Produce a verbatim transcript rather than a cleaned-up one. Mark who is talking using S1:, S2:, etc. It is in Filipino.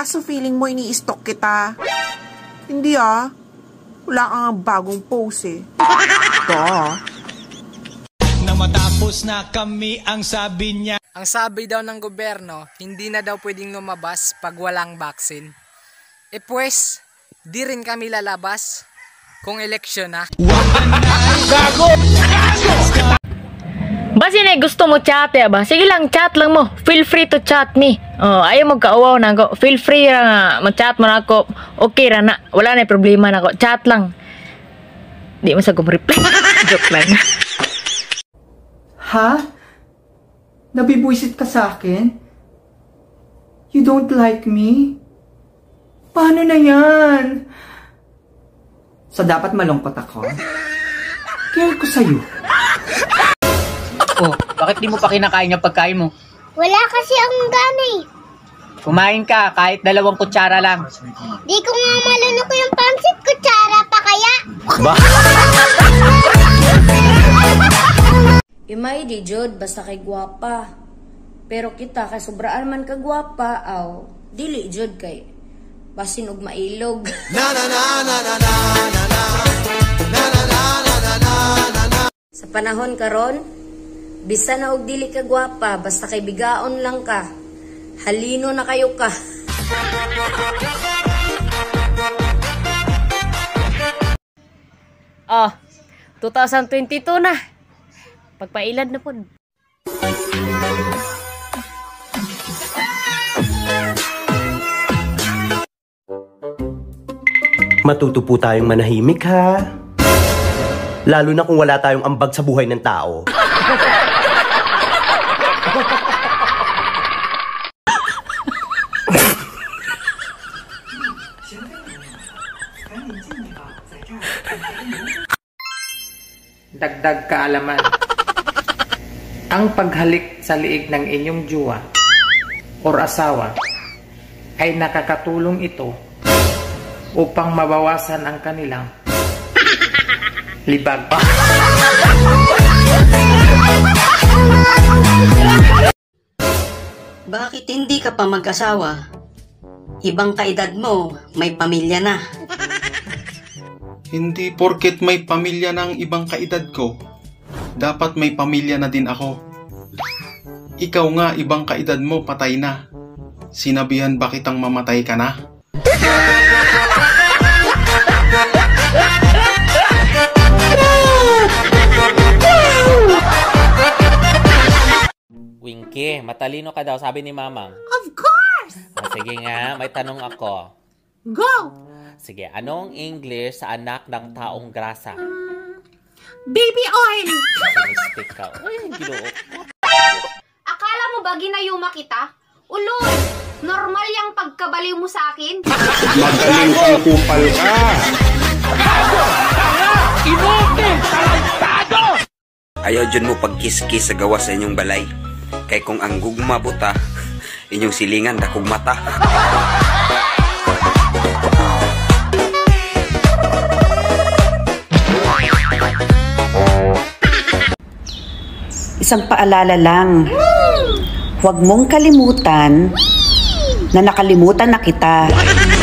S1: Aso feeling mo ini-stalk kita? Hindi ah. Wala kang bagong pose eh. Ito ah.
S2: Nang matapos na kami ang sabi niya.
S3: Ang sabi daw ng gobyerno, hindi na daw pwedeng lumabas pag walang vaccine. E pues, di rin kami lalabas kung eleksyon na.
S2: Gago!
S4: Ba sine gusto mo chat ya ba? Sige lang, chat lang mo. Feel free to chat me. Oh, ayaw mo kaawaw na ako. Feel free ra nga mag-chat mo na ako. Okay ra na. Wala na problema na ako. Chat lang. Di mo sa reply. Joke lang.
S5: Ha? Nabibwisit ka sa akin? You don't like me? Paano na yan? So dapat malungkot ako? Care ko sa'yo.
S6: Oh, bakit di mo pa kinakain yung pagkain mo?
S7: Wala kasi akong gana eh.
S6: Kumain ka, kahit dalawang kutsara lang.
S7: Di ko nga malunok yung pansit, kutsara pa kaya?
S6: Ba?
S8: Imay di jud basta kay gwapa. Pero kita kay sobraan man ka gwapa, aw dili jud kay basin og mailog. Na na na na na na na na na na na na na. Sa panahon karon, bisan na og dili ka gwapa, basta kay bigaon lang ka. Halino na kayo ka.
S4: Oh, twenty twenty-two na. Pagpailad na po.
S9: Matuto po tayong manahimik ha. Lalo na kung wala tayong ambag sa buhay ng tao.
S5: Dagdag kaalaman. Ang paghalik sa liig ng inyong jowa or asawa ay nakakatulong ito upang mabawasan ang kanilang libag.
S8: Bakit hindi ka pa mag-asawa? Ibang kaedad mo, may pamilya na.
S10: Hindi porket may pamilya ng ibang kaedad ko, dapat may pamilya na din ako. Ikaw nga, ibang kaedad mo, patay na. Sinabihan ba kitang mamatay ka na?
S11: Winky, matalino ka daw, sabi ni Mamang.
S1: Of course!
S11: Ah, sige nga, may tanong ako.
S1: Go!
S11: Sige, anong English sa anak ng taong grasa?
S1: Mm, baby oil!
S11: Sinistik ka. Uy, ginoo.
S7: Akala mo ba ginayuma kita? Ulol! Normal yung pagkabaliw mo sa akin?
S10: Magaling kang kupal ka!
S2: Inote! Talantado!
S12: Ayaw dyan mo pagkis-kis sa gawa sa inyong balay. Kay kung ang gugma buta, inyong silingan dakog mata.
S13: Isang paalala lang. Huwag mong kalimutan na nakalimutan na kita.